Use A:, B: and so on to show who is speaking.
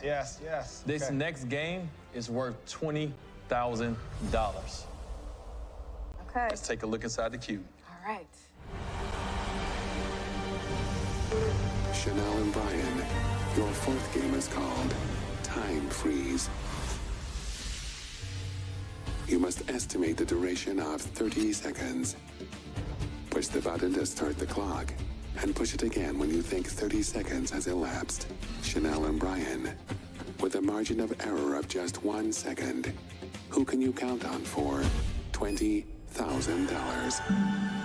A: Yes.
B: This next game is worth $20,000.
C: Okay.
B: Let's take a look inside the cube.
C: All right.
D: Chanel and Brian, your fourth game is called Time Freeze. You must estimate the duration of 30 seconds. Push the button to start the clock, and push it again when you think 30 seconds has elapsed. Chanel and Brian, with a margin of error of just 1 second, who can you count on for $20,000?